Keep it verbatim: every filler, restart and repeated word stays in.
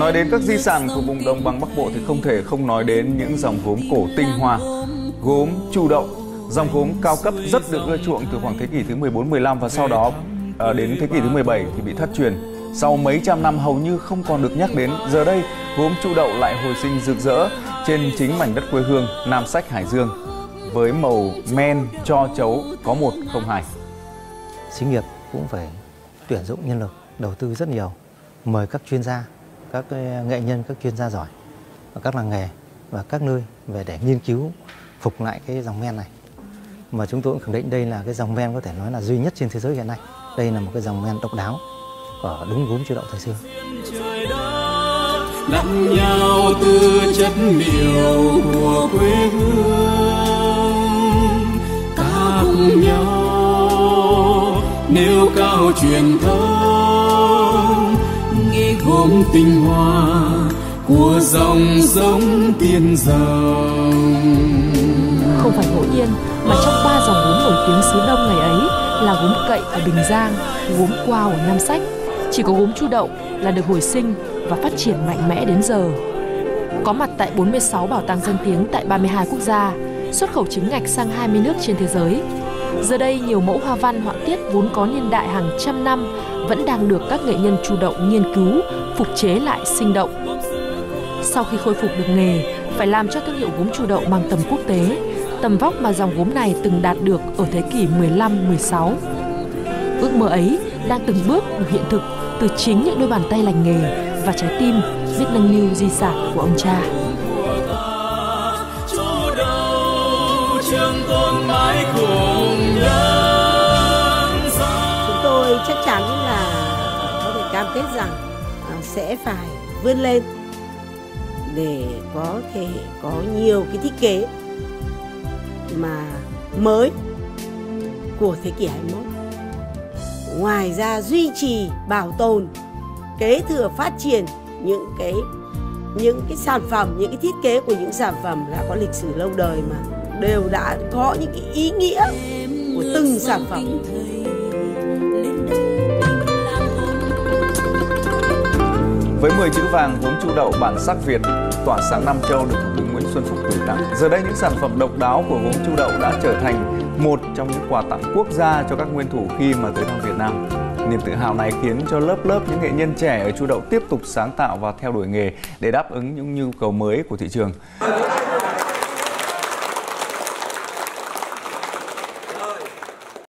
Nói đến các di sản của vùng đồng bằng Bắc Bộ thì không thể không nói đến những dòng gốm cổ tinh hoa. Gốm Chu Đậu, dòng gốm cao cấp rất được ưa chuộng từ khoảng thế kỷ thứ mười bốn mười lăm và sau đó đến thế kỷ thứ mười bảy thì bị thất truyền. Sau mấy trăm năm hầu như không còn được nhắc đến, giờ đây gốm Chu Đậu lại hồi sinh rực rỡ trên chính mảnh đất quê hương Nam Sách Hải Dương với màu men cho chấu có một không hai. Xí nghiệp cũng phải tuyển dụng nhân lực, đầu tư rất nhiều, mời các chuyên gia, các nghệ nhân, các chuyên gia giỏi ở các làng nghề và các nơi về để nghiên cứu phục lại cái dòng men này. Mà chúng tôi cũng khẳng định đây là cái dòng men có thể nói là duy nhất trên thế giới hiện nay. Đây là một cái dòng men độc đáo ở đúng gốm Chu Đậu thời xưa. Lẫn nhau từ chất liệu của quê hương, ta cùng nhau nêu cao truyền thống, nghe gốm tinh hoa của dòng giống tiên dòng. Không phải ngẫu nhiên mà trong ba dòng gốm nổi tiếng xứ Đông ngày ấy là gốm Cậy ở Bình Giang, gốm Quao ở Nam Sách, chỉ có gốm Chu Đậu là được hồi sinh và phát triển mạnh mẽ đến giờ. Có mặt tại bốn mươi sáu bảo tàng danh tiếng tại ba mươi hai quốc gia, xuất khẩu chính ngạch sang hai mươi nước trên thế giới. Giờ đây nhiều mẫu hoa văn họa tiết vốn có niên đại hàng trăm năm vẫn đang được các nghệ nhân Chu Đậu nghiên cứu, phục chế lại sinh động. Sau khi khôi phục được nghề, phải làm cho thương hiệu gốm Chu Đậu mang tầm quốc tế, tầm vóc mà dòng gốm này từng đạt được ở thế kỷ mười lăm mười sáu. Ước mơ ấy đang từng bước được hiện thực từ chính những đôi bàn tay lành nghề và trái tim biết nâng niu di sản của ông cha. Chúng tôi chắc chắn là có thể cam kết rằng sẽ phải vươn lên để có thể có nhiều cái thiết kế mà mới của thế kỷ hai mươi mốt. Ngoài ra duy trì, bảo tồn, kế thừa, phát triển những cái những cái sản phẩm, những cái thiết kế của những sản phẩm đã có lịch sử lâu đời mà đều đã có những cái ý nghĩa của từng sản phẩm. Với mười chữ vàng gốm Chu Đậu bản sắc Việt, tỏa sáng Nam Châu được Thủ tướng Nguyễn Xuân Phúc gửi tặng. Giờ đây những sản phẩm độc đáo của gốm Chu Đậu đã trở thành một trong những quà tặng quốc gia cho các nguyên thủ khi mà tới thăm Việt Nam. Niềm tự hào này khiến cho lớp lớp những nghệ nhân trẻ ở Chu Đậu tiếp tục sáng tạo và theo đuổi nghề để đáp ứng những nhu cầu mới của thị trường.